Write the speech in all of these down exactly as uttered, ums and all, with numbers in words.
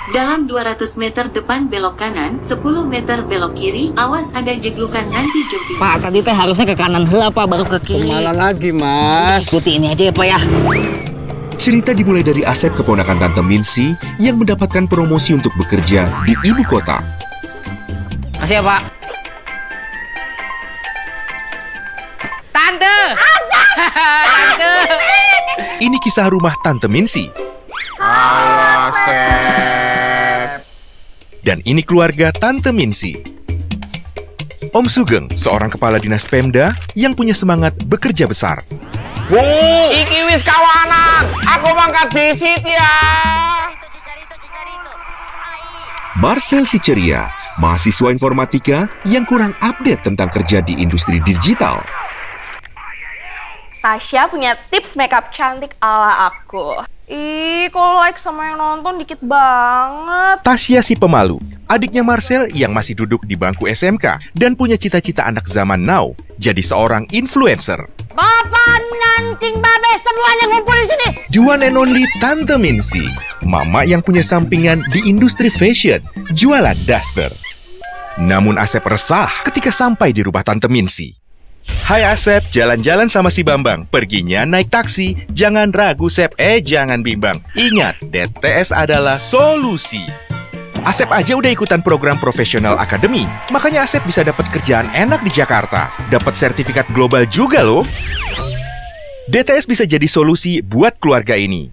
Dalam dua ratus meter depan belok kanan, sepuluh meter belok kiri, awas ada jeglukan nanti Jobi. Pak, tadi teh harusnya ke kanan heula Pak, baru ke kiri. Kemana lagi, Mas? Ikuti ini aja ya Pak ya. Cerita dimulai dari Asep, keponakan Tante Minsi, yang mendapatkan promosi untuk bekerja di ibu kota. Makasih ya Pak. Tante! Asep! Tante! Ini kisah rumah Tante Minsi. Halo, Asep. Dan ini keluarga Tante Minsi. Om Sugeng, seorang kepala dinas Pemda yang punya semangat bekerja besar. Bu, iki wis kawanan. Aku mangkat disit ya. Marcel si ceria, mahasiswa informatika yang kurang update tentang kerja di industri digital. Tasya punya tips makeup cantik ala aku. Ih, kalau like sama yang nonton dikit banget. Tasya si pemalu, adiknya Marcel yang masih duduk di bangku S M K dan punya cita-cita anak zaman now, jadi seorang influencer. Bapak nancing babe semuanya ngumpul di sini. Juan and only Tante Minsi, mama yang punya sampingan di industri fashion, jualan daster. Namun Asep resah ketika sampai di rumah Tante Minsi. Hai Asep, jalan-jalan sama si Bambang. Perginya naik taksi. Jangan ragu Sep, eh jangan bimbang. Ingat, D T S adalah solusi. Asep aja udah ikutan program Professional Academy. Makanya Asep bisa dapat kerjaan enak di Jakarta. Dapat sertifikat global juga loh. D T S bisa jadi solusi buat keluarga ini.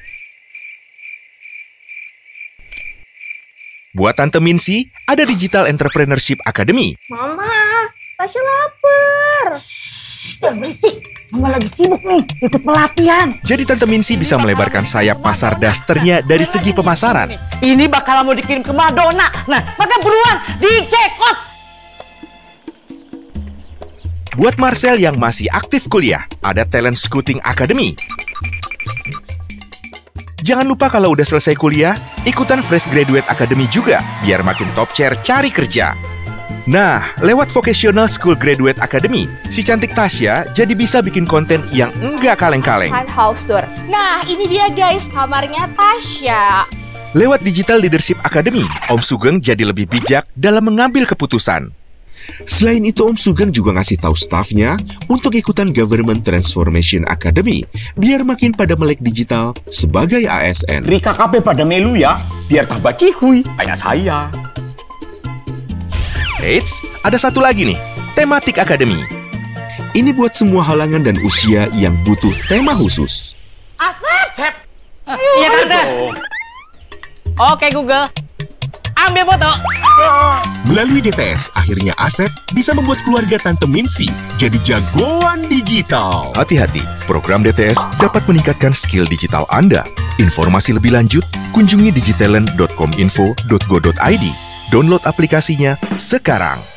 Buat Tante Minsi, ada Digital Entrepreneurship Academy. Mama, Tasya lapar. Jangan berisik, Mama lagi sibuk nih, ikut pelatihan. Jadi Tante Minsi bisa melebarkan sayap pasar dasternya dari segi pemasaran. Ini bakal mau dikirim ke Madonna. Nah, maka buruan dicekot. Buat Marcel yang masih aktif kuliah, ada Talent Scouting Academy. Jangan lupa kalau udah selesai kuliah, ikutan Fresh Graduate Academy juga, biar makin top chair cari kerja. Nah, lewat Vocational School Graduate Academy, si cantik Tasya jadi bisa bikin konten yang enggak kaleng-kaleng. House tour. Nah, ini dia guys, kamarnya Tasya. Lewat Digital Leadership Academy, Om Sugeng jadi lebih bijak dalam mengambil keputusan. Selain itu, Om Sugeng juga ngasih tahu stafnya untuk ikutan Government Transformation Academy, biar makin pada melek digital sebagai A S N. Rika K P pada melu ya, biar tambah cihuy, kayak saya. Eits, ada satu lagi nih, Tematik Academy. Ini buat semua halangan dan usia yang butuh tema khusus. Asep! Sep. Iya Tante. Oke Google, ambil foto. Melalui D T S, akhirnya Asep bisa membuat keluarga Tante Minsi jadi jagoan digital. Hati-hati, program D T S dapat meningkatkan skill digital Anda. Informasi lebih lanjut, kunjungi digitalent dot com info dot go dot i d. Download aplikasinya sekarang.